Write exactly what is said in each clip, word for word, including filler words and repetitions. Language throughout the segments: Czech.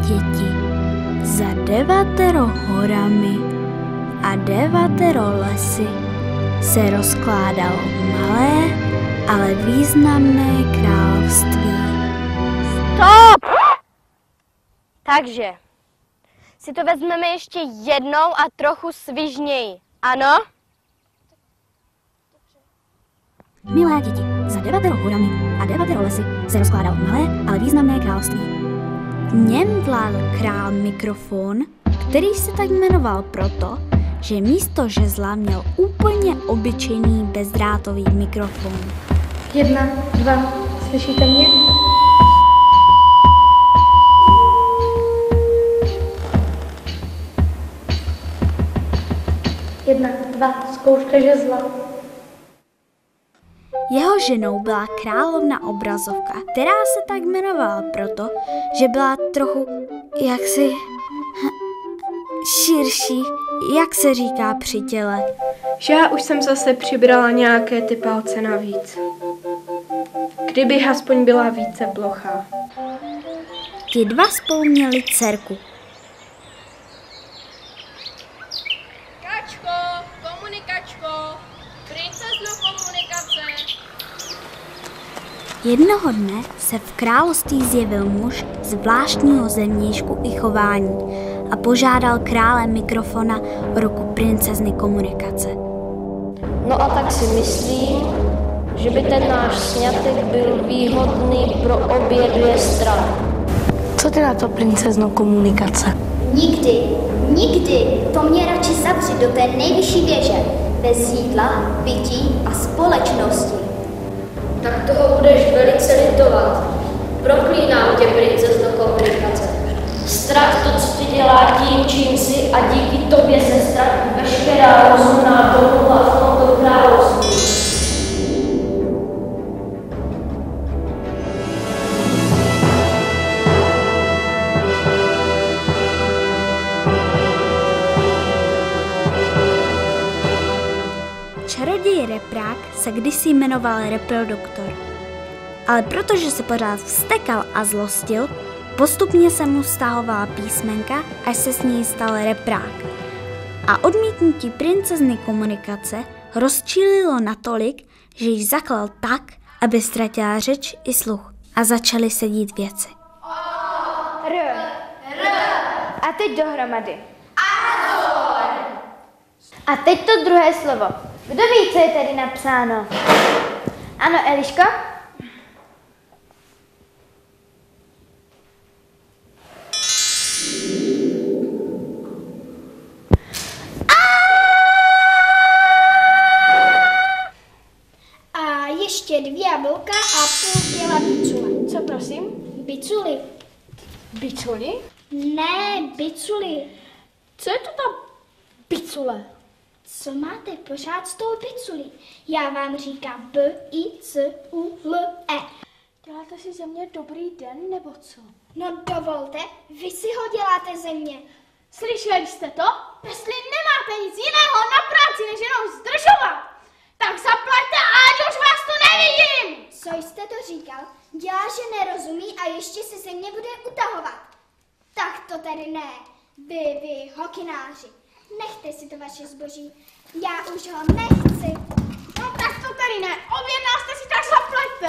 děti, za devatero horami a devatero lesy se rozkládalo malé, ale významné království. Stop! Takže si to vezmeme ještě jednou a trochu svižněji, ano? Milé děti, za devatero horami a devatero lesy se rozkládalo malé, ale významné království. V něm vládl král Mikrofon, který se tak jmenoval proto, že místo žezla měl úplně obyčejný bezdrátový mikrofon. Jedna, dva, slyšíte mě? Jedna, dva, zkouška žezla. Jeho ženou byla královna Obrazovka, která se tak jmenovala proto, že byla trochu jaksi širší, jak se říká při těle. Že já už jsem zase přibrala nějaké ty palce navíc. Kdybych aspoň byla více plochá. Ti dva spolu měli dcerku. Kačko, komunikačko, princezno komunikace. Jednoho dne se v království zjevil muž zvláštního zevnějšku i chování a požádal krále Mikrofona o ruku princezny komunikace. No a tak si myslím, že by ten náš sňatek byl výhodný pro obě dvě strany. Co ty na to, princezno komunikace? Nikdy, nikdy, to mě radši zavři do té nejvyšší věže, bez jídla, pití a společnosti. Tak toho budeš velice litovat. Proklínám tě, princezno komunikace. Strach to, co ti dělá tím, čím jsi, a díky tobě se ztratí veškerá rozumná domluva v tomto království. Čaroděj Reprák se kdysi jmenoval Reproduktor, ale protože se pořád vztekal a zlostil, postupně se mu stahovala písmenka, až se s ní stal Reprák. A odmítnutí princezny komunikace rozčílilo natolik, že ji zaklal tak, aby ztratila řeč i sluch a začaly se dít věci. R. R. A teď dohromady. Azor. A teď to druhé slovo. Kdo ví, co je tady napsáno? Ano, Eliško? A ještě dvě jablka a půl kila bicule. Co prosím? Biculi. Biculi? Ne, biculi. Co je to ta bicule? Co máte pořád s tou biculí? Já vám říkám B, I, C, U, L, E. Děláte si ze mě dobrý den, nebo co? No dovolte, vy si ho děláte ze mě. Slyšeli jste to? Jestli nemáte nic jiného na práci, než jenom zdržovat, tak zaplaťte a ať už vás tu nevidím! Co jste to říkal? Dělá, že nerozumí a ještě si ze mě bude utahovat. Tak to tady ne. Vy, vy, hokináři. Nechte si to vaše zboží. Já už ho nechci. No tak to tady ne. Objednal jste si, tak zaplaťte.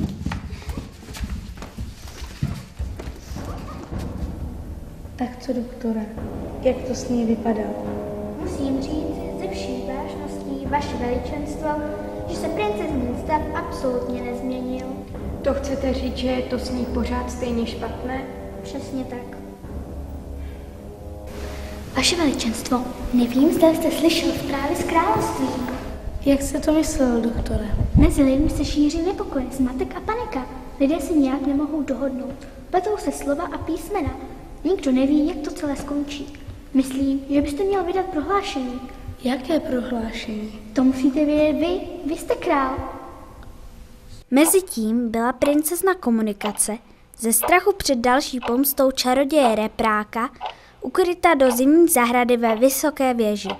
Tak co, doktore, jak to s ní vypadalo? Musím říct ze vší vážností, vaše veličenstvo, že se princezní stav absolutně nezměnil. To chcete říct, že je to s ní pořád stejně špatné? Přesně tak. Vaše veličenstvo, nevím, zda jste slyšel zprávy z království. Jak jste to myslel, doktore? Mezi lidmi se šíří nepokoj, zmatek a panika. Lidé se nějak nemohou dohodnout. Pletou se slova a písmena. Nikdo neví, jak to celé skončí. Myslím, že byste měl vydat prohlášení. Jaké prohlášení? To musíte vědět vy, vy jste král. Mezitím byla princezna komunikace ze strachu před další pomstou čaroděje Repráka ukryta do zimní zahrady ve vysoké věži.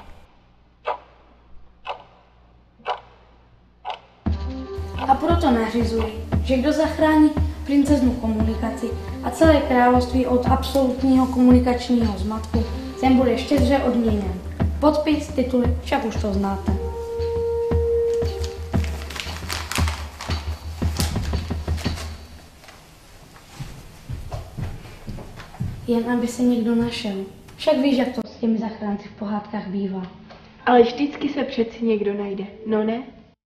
A proto nařizuji, že kdo zachrání princeznu komunikaci a celé království od absolutního komunikačního zmatku sem bude štědře odměněn. Podpis, tituly, však už to znáte. Jen aby se někdo našel. Však víš, jak to s těmi zachránci v pohádkách bývá. Ale vždycky se přeci někdo najde, no ne?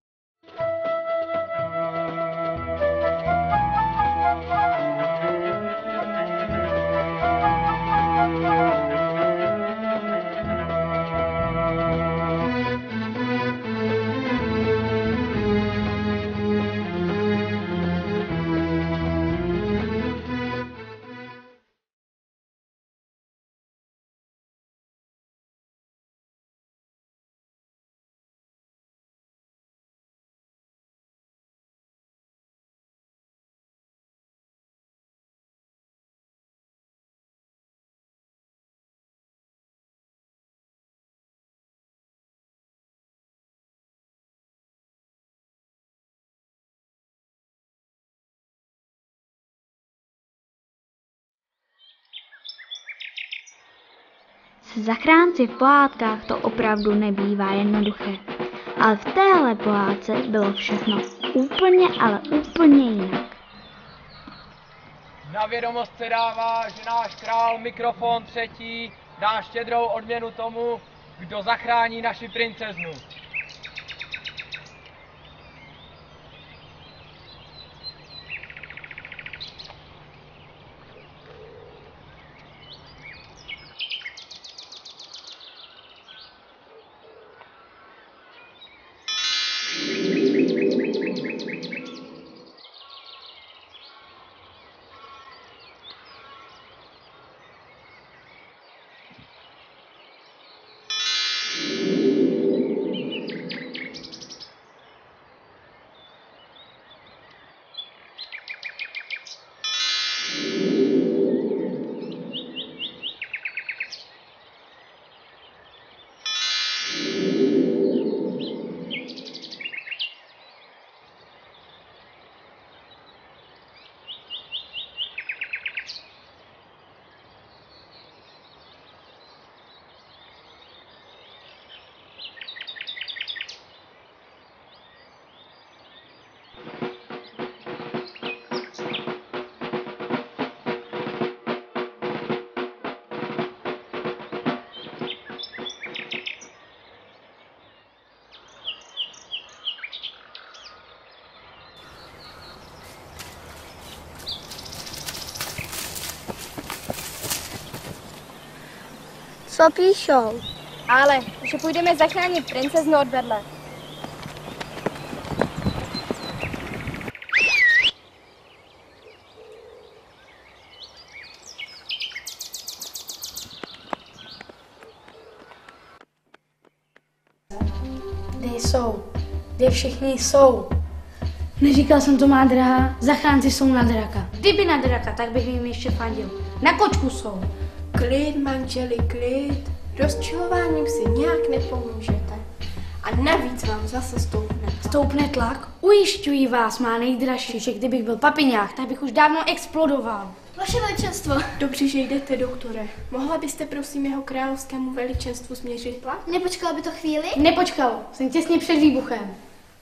S zachránci v pohádkách to opravdu nebývá jednoduché. Ale v téhle pohádce bylo všechno úplně, ale úplně jinak. Na vědomost se dává, že náš král Mikrofon třetí dá štědrou odměnu tomu, kdo zachrání naši princeznu. Co píšou? Ale, že půjdeme zachránit princeznu od vedle. Kde jsou? Kde všichni jsou? Neříkal jsem to, má drahá, zachránci jsou na draka. Kdyby na draka, tak bych jim ještě fandil. Na kočku jsou. Klid, manželi, klid. Rozčilováním si nějak nepomůžete. A navíc vám zase stoupne. Stoupne tlak? Ujišťuji vás, má nejdražší, že kdybych byl papiňák, tak bych už dávno explodoval. Vaše veličenstvo. Dobře, že jdete, doktore. Mohla byste prosím jeho královskému veličenstvu změřit tlak? Nepočkalo by to chvíli? Nepočkalo, jsem těsně před výbuchem.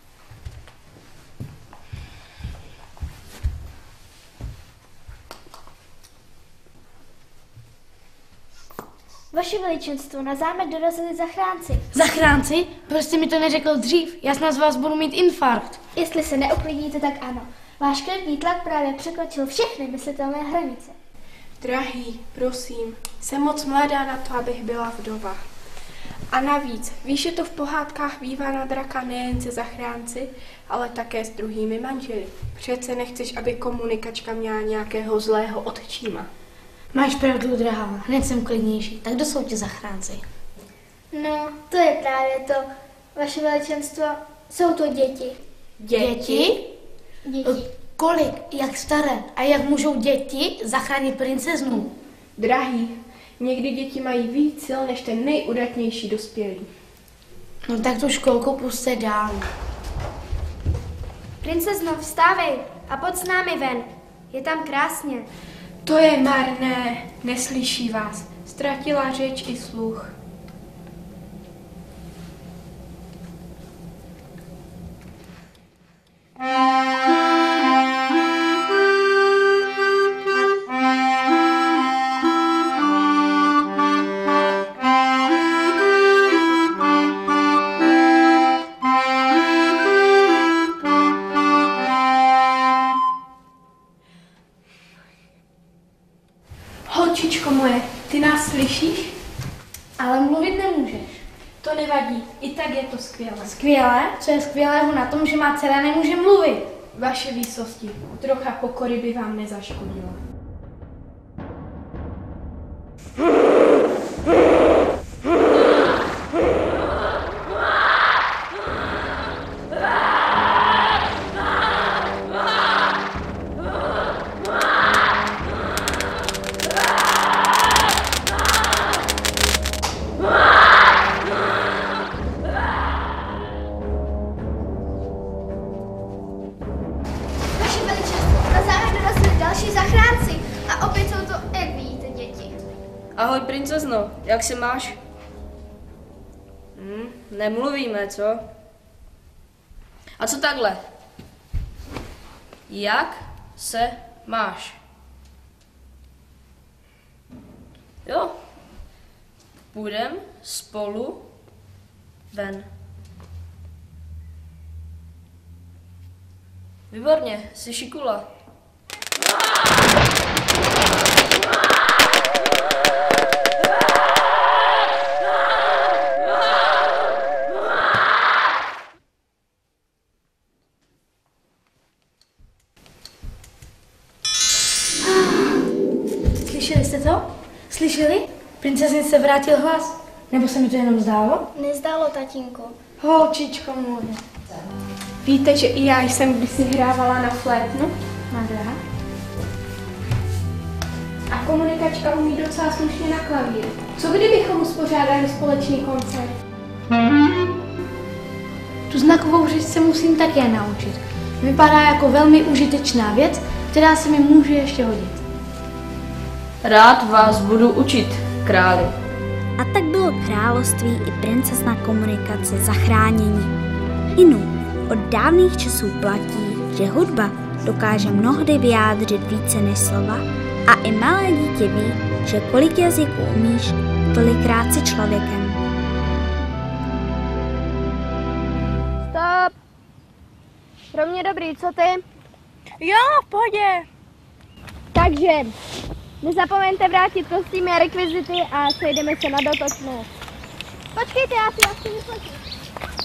Vaše veličenstvo, na zámek dorazili zachránci. Zachránci? Proč jste mi to neřekl dřív? Já snad z vás budu mít infarkt. Jestli se neuklidníte, tak ano. Váš krevní tlak právě překročil všechny myslitelné hranice. Drahý, prosím, jsem moc mladá na to, abych byla vdova. A navíc, víš, že to v pohádkách bývá na draka nejen se zachránci, ale také s druhými manželi. Přece nechceš, aby komunikačka měla nějakého zlého otčíma. Máš pravdu, drahá, hned jsem klidnější. Tak kdo jsou ti zachránci? No, to je právě to. Vaše veličenstvo, jsou to děti. Děti? Děti. Kolik? Jak staré? A jak můžou děti zachránit princeznu? Drahý, někdy děti mají víc sil než ten nejudatnější dospělý. No tak tu školku puste dál. Princezno, vstávej a pojď s námi ven. Je tam krásně. To je marné, neslyší vás. Ztratila řeč i sluch. Holčičko moje, ty nás slyšíš? Ale mluvit nemůžeš. To nevadí, i tak je to skvělé. Skvělé? Co je skvělého na tom, že má dcera nemůže mluvit? Vaše výsosti, trocha pokory by vám nezaškodila. Ahoj, princezno, jak se máš? Hm, nemluvíme, co? A co takhle? Jak se máš? Jo, půjdem spolu ven. Výborně, jsi šikula. Slyšeli jste to? Slyšeli? Princezně se vrátil hlas. Nebo se mi to jenom zdálo? Nezdálo, tatínku. Holčičko moje. Víte, že i já jsem kdysi hrávala na flétnu? Nádhera. A komunikačka umí docela slušně na klavír. Co kdybychom uspořádali společný koncert? Tu znakovou řeč se musím také naučit. Vypadá jako velmi užitečná věc, která se mi může ještě hodit. Rád vás budu učit, králi. A tak bylo království i princezna komunikace zachránění. Inu, od dávných časů platí, že hudba dokáže mnohdy vyjádřit více než slova a i malé dítě ví, že kolik jazyků umíš, tolikrát si člověkem. Stop! Pro mě dobrý, co ty? Jo, v pohodě. Takže, nezapomeňte vrátit kostýmy a rekvizity a sejdeme se na dotočnou. Počkejte, já si asi vyfotím.